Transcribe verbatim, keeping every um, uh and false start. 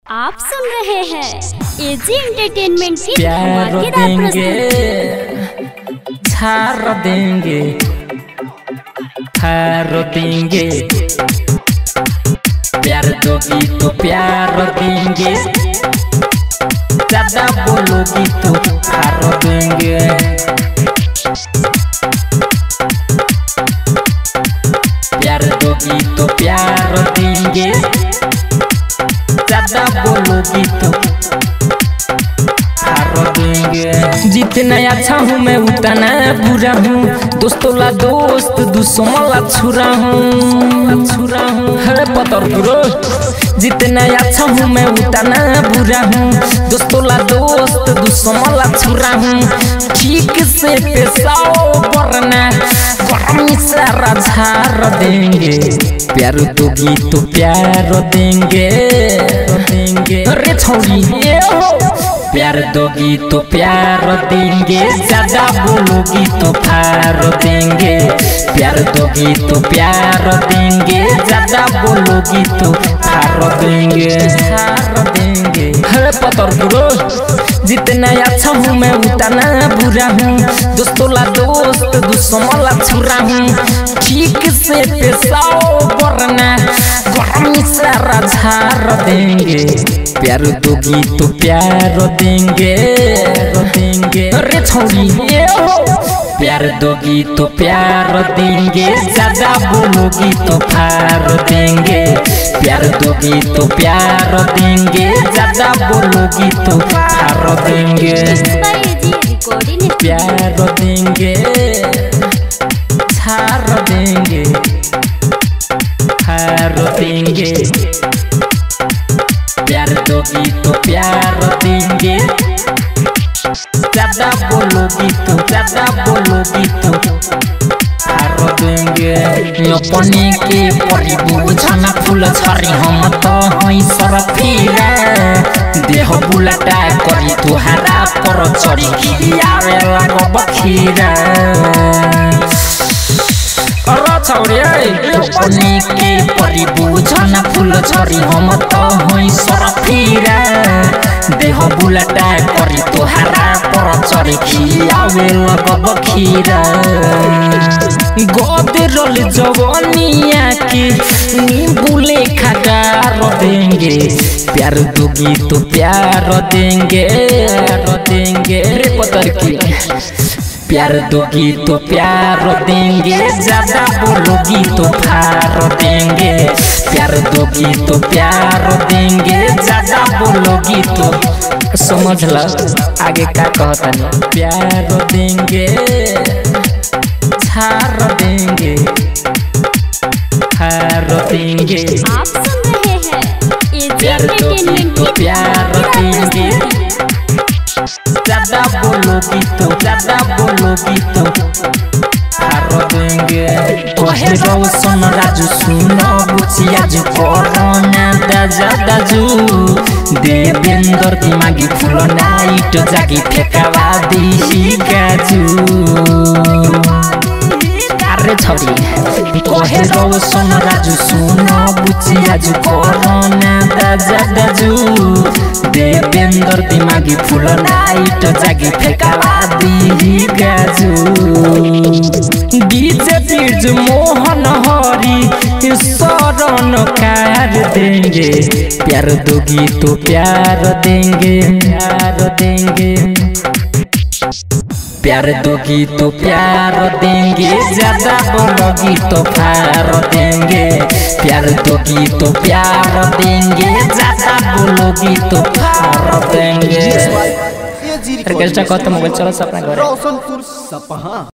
आप सुन रहे हैं एजी एंटरटेनमेंट की प्यार धमाकेदार देंगे छार देंगे हार देंगे प्यार दोगी तो प्यार देंगे ज्यादा बोलोगी तो हार देंगे प्यार दोगी तो प्यार देंगे ज्यादा बोलोगी तो हार देंगे। जितना अच्छा हूँ मैं उतना बुरा हूँ, दोस्तों ला दोस्त दुश्मन ला छुरा हूँ छुरा हूँ हरे पतर बुरो। जितना अच्छा हूँ मैं उतना बुरा हूँ, दोस्तों ला दोस्त दुश्मन ला छुरा हूँ। ठीक से पेशाओ वरना गर्मी सारा झार देंगे। प्यार दोगी तो प्यार देंगे देंगे अरे छोड़ी ये हो। प्यार दोगी तो प्यार देंगे, ज्यादा बोलोगी तो फार देंगे। प्यार दोगी तो प्यार देंगे, ज्यादा बोलोगी तो फार देंगे फार देंगे हरे पतर बुरो। जितना अच्छा हूँ मैं उतना बुरा हूँ, दोस्तों ला दोस्त दुश्मन ला छुरा हूँ। ठीक से पेशाओ वरना गर्मी सारा झार देंगे। प्यार दोगी तो प्यार देंगे देंगे अरे छोड़ी ये हो। प्यार दोगी तो प्यार देंगे, ज्यादा बोलोगी तो फार देंगे। प्यार दोगी तो प्यार देंगे, ज्यादा बोलोगी तो फार देंगे रिकॉर्डिंग प्यार देंगे छार देंगे हार देंगे। प्यार दोगी तो प्यार देंगे, ज्यादा बोलोगी तो ज्यादा बोलोगी तो हार देंगे। अपने के परिबुझना फूल छरी हम तो हई सरफीरा। देह बुलटा करी तुहारा पर चढ़ी खियावे लागब खीरा। अपने के परिबुझना फूल छरी हम तो हई सरफीरा। देह बुलटा करी तुहारा पर चढ़ी खियावे लागब खीरा। गोदरल जवानिया के नींबू लेखा गार देंगे। प्यार दोगी तो प्यार देंगे देंगे रे पतर की। प्यार दोगी तो प्यार देंगे, ज्यादा बोलोगी तो फार देंगे। प्यार दोगी तो प्यार देंगे, ज्यादा बोलोगी तो समझ लो आगे क्या कहता नहीं। प्यार देंगे हार देंगे हार देंगे। आप सुन रहे हैं एजी प्यार दोगी एंटरटेनमेंट तो की प्यार धमाकेदार देंगे, ज्यादा बोलोगी तो ज्यादा बोलोगी तो हार देंगे। कहे रोशन राजू सुनो बुचिया जो कोरोना दाजा दाजू। देवेंद्र दिमागी फुल नाइट जागी फेंकावा दी गाजू अरे छोड़ी। कहे रोशन राजू सुनो बुचिया जो कोरोना दाजा दाजू। देवेंद्र दिमागी फुल नाइट जागी फेंकावा दी गाजू। डीजे बीज मोहन हरी शरण कार देंगे। प्यार दोगी तो प्यार देंगे प्यार देंगे। प्यार दोगी तो प्यार देंगे, ज्यादा बोलोगी तो फार देंगे। प्यार दोगी तो प्यार देंगे, ज्यादा बोलोगी तो फार देंगे। ऑर्केस्ट्रा खत्म हो गया, चलो अपना घर। रोशनपुर सपहा।